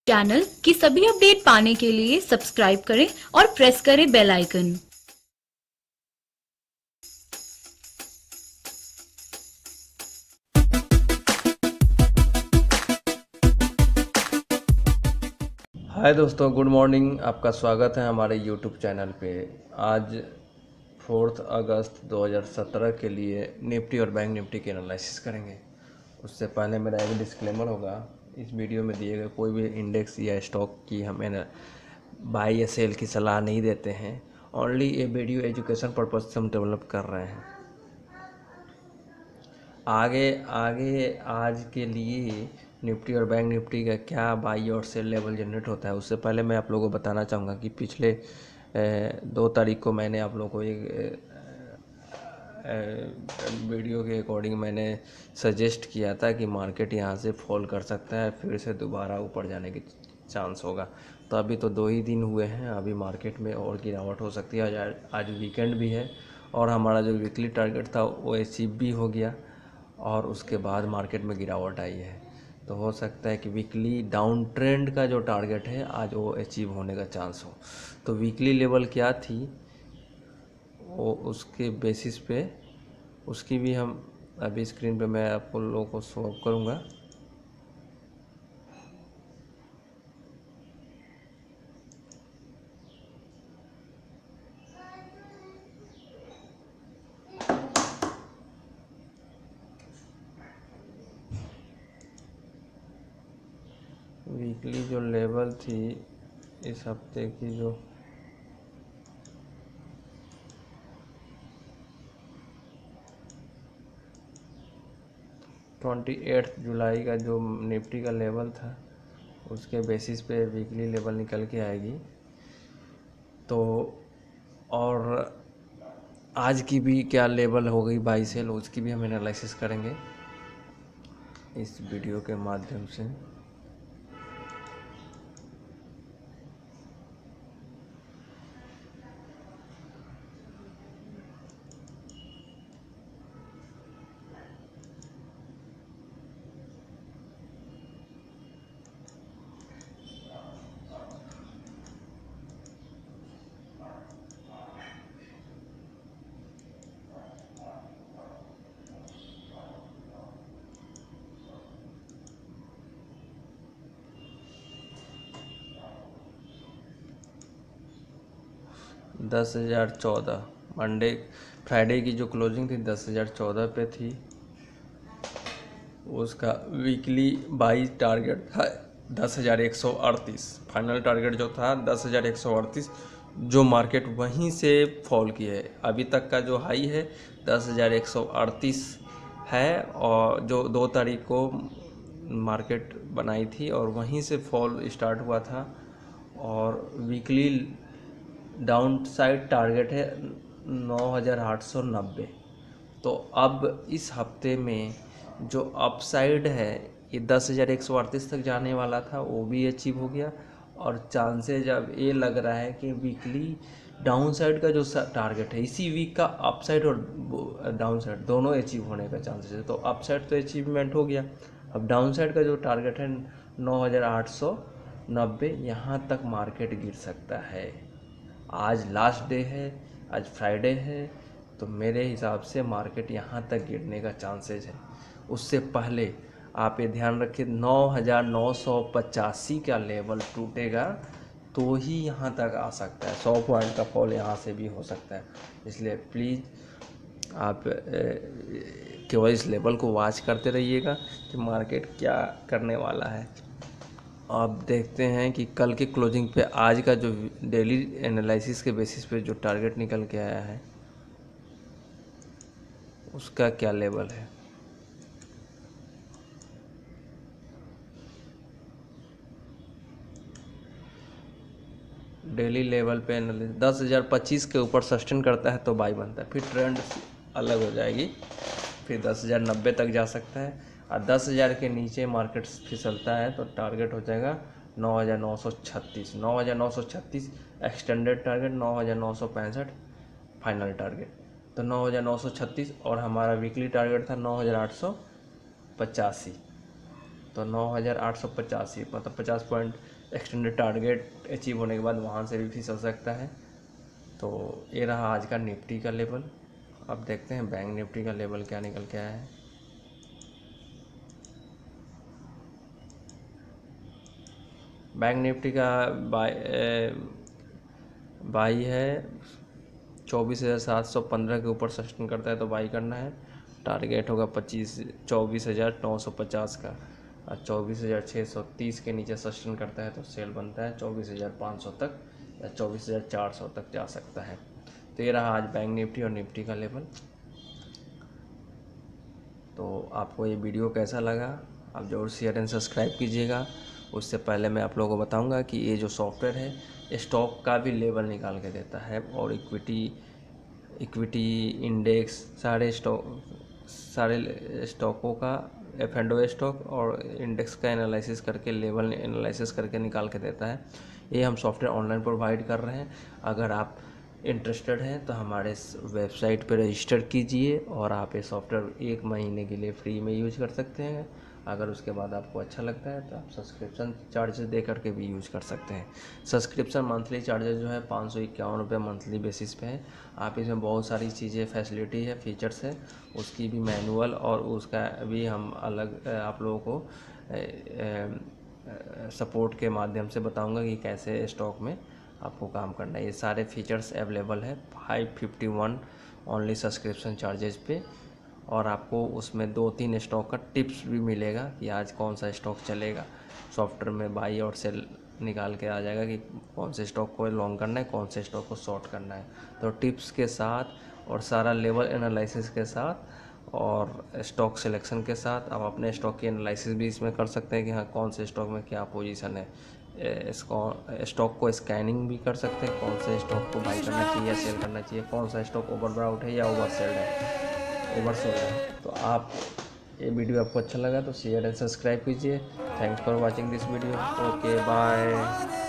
Channel की सभी update पाने के लिए सब्सक्राइब करें और प्रेस करें बेल आइकन। हाय दोस्तों, गुड मॉर्निंग। आपका स्वागत है हमारे यूट्यूब चैनल पे। आज 4 अगस्त 2017 के लिए निफ्टी और बैंक निफ्टी की एनालिसिस करेंगे। उससे पहले मेरा एक डिस्क्लेमर होगा, इस वीडियो में दिए गए कोई भी इंडेक्स या स्टॉक की हमें बाई या सेल की सलाह नहीं देते हैं। ओनली ये वीडियो एजुकेशन पर्पज से हम डेवलप कर रहे हैं। आगे आगे आज के लिए निफ्टी और बैंक निफ्टी का क्या बाई और सेल लेवल जनरेट होता है, उससे पहले मैं आप लोगों को बताना चाहूँगा कि पिछले 2 तारीख को मैंने आप लोगों को एक वीडियो के अकॉर्डिंग मैंने सजेस्ट किया था कि मार्केट यहाँ से फॉल कर सकता है, फिर से दोबारा ऊपर जाने की चांस होगा। तो अभी तो 2 ही दिन हुए हैं, अभी मार्केट में और गिरावट हो सकती है। आज वीकेंड भी है और हमारा जो वीकली टारगेट था वो अचीव भी हो गया और उसके बाद मार्केट में गिरावट आई है। तो हो सकता है कि वीकली डाउन ट्रेंड का जो टारगेट है आज वो अचीव होने का चांस हो। तो वीकली लेवल क्या थी वो उसके बेसिस पे उसकी भी हम अभी स्क्रीन पे मैं आप लोगों को शो ऑफ करूँगा। वीकली जो लेवल थी इस हफ्ते की, जो ट्वेंटी जुलाई का जो निफ्टी का लेवल था उसके बेसिस पे वीकली लेवल निकल के आएगी। तो और आज की भी क्या लेवल हो गई बाई सेल, उसकी भी हम एनालिसिस करेंगे इस वीडियो के माध्यम से। दस हज़ार चौदह फ्राइडे की जो क्लोजिंग थी 10,014 पे थी। उसका वीकली बाई टारगेट था 10,138। फाइनल टारगेट जो था 10,138, जो मार्केट वहीं से फॉल की है। अभी तक का जो हाई है 10,138 है और जो 2 तारीख को मार्केट बनाई थी और वहीं से फॉल स्टार्ट हुआ था। और वीकली डाउन साइड टारगेट है 9,890। तो अब इस हफ्ते में जो अपसाइड है ये 10,138 तक जाने वाला था, वो भी अचीव हो गया। और चांसेज अब ये लग रहा है कि वीकली डाउन साइड का जो टारगेट है इसी वीक का अपसाइड और डाउन साइड दोनों अचीव होने का चांसेस है। तो अपसाइड तो अचीवमेंट हो गया, अब डाउन साइड का जो टारगेट है 9,890, यहाँ तक मार्केट गिर सकता है। आज लास्ट डे है, आज फ्राइडे है, तो मेरे हिसाब से मार्केट यहाँ तक गिरने का चांसेस है। उससे पहले आप ये ध्यान रखिए 9,985 का लेवल टूटेगा तो ही यहाँ तक आ सकता है। 100 पॉइंट का फॉल यहाँ से भी हो सकता है। इसलिए प्लीज़ आप केवल इस लेवल को वॉच करते रहिएगा कि मार्केट क्या करने वाला है। अब देखते हैं कि कल के क्लोजिंग पे आज का जो डेली एनालिसिस के बेसिस पे जो टारगेट निकल के आया है उसका क्या लेवल है। डेली लेवल पे एनालिसिस 10,025 के ऊपर सस्टेन करता है तो बाई बनता है, फिर ट्रेंड अलग हो जाएगी, फिर 10,090 तक जा सकता है। और 10,000 के नीचे मार्केट फिसलता है तो टारगेट हो जाएगा 9,936। 9,936 एक्सटेंडेड टारगेट, 9,965 फाइनल टारगेट। तो 9,936 और हमारा वीकली टारगेट था 9,885। तो 9,885 मतलब 50 पॉइंट एक्सटेंडेड टारगेट अचीव होने के बाद वहाँ से भी फीस हो सकता है। तो ये रहा आज का निफ्टी का लेवल। अब देखते हैं बैंक निफ्टी का लेवल क्या निकल के आया है। बैंक निफ्टी का बाई है 24,715 के ऊपर सस्टेन करता है तो बाई करना है। टारगेट होगा 24,950 का, और 24,630 के नीचे सस्टेन करता है तो सेल बनता है 24,500 तक या 24,400 तक जा सकता है। तो ये रहा आज बैंक निफ्टी और निफ्टी का लेवल। तो आपको ये वीडियो कैसा लगा आप ज़रूर शेयर एंड सब्सक्राइब कीजिएगा। उससे पहले मैं आप लोगों को बताऊंगा कि ये जो सॉफ्टवेयर है स्टॉक का भी लेवल निकाल के देता है, और इक्विटी इंडेक्स सारे स्टॉकों का F&O स्टॉक और इंडेक्स का एनालिसिस करके लेवल एनालिसिस करके निकाल के देता है। ये हम सॉफ्टवेयर ऑनलाइन प्रोवाइड कर रहे हैं। अगर आप इंटरेस्टेड हैं तो हमारे वेबसाइट पर रजिस्टर कीजिए और आप ये सॉफ्टवेयर 1 महीने के लिए फ्री में यूज कर सकते हैं। अगर उसके बाद आपको अच्छा लगता है तो आप सब्सक्रिप्शन चार्जेस दे करके भी यूज़ कर सकते हैं। सब्सक्रिप्शन मंथली चार्जेस जो है 551 रुपये मंथली बेसिस पे है। आप इसमें बहुत सारी चीज़ें फैसिलिटी है, फीचर्स है, उसकी भी मैनुअल और उसका भी हम अलग आप लोगों को सपोर्ट के माध्यम से बताऊंगा कि कैसे स्टॉक में आपको काम करना है। ये सारे फीचर्स अवेलेबल है 551 ओनली सब्सक्रिप्शन चार्जेस पे, और आपको उसमें 2-3 स्टॉक का टिप्स भी मिलेगा कि आज कौन सा स्टॉक चलेगा। सॉफ्टवेयर में बाई और सेल निकाल के आ जाएगा कि कौन से स्टॉक को लॉन्ग करना है, कौन से स्टॉक को शॉर्ट करना है। तो टिप्स के साथ और सारा लेवल एनालिसिस के साथ और स्टॉक सिलेक्शन के साथ आप अपने स्टॉक की एनालिसिस भी इसमें कर सकते हैं कि हाँ कौन से स्टॉक में क्या पोजीशन है। इसको स्टॉक को स्कैनिंग भी कर सकते हैं, कौन से स्टॉक को बाई करना चाहिए या सेल करना चाहिए, कौन सा स्टॉक ओवरब्राउट है या ओवरसेल्ड है, ओवरसोल्ड है। तो आप ये वीडियो आपको अच्छा लगा तो शेयर एंड सब्सक्राइब कीजिए। Thanks for watching this video. Okay bye.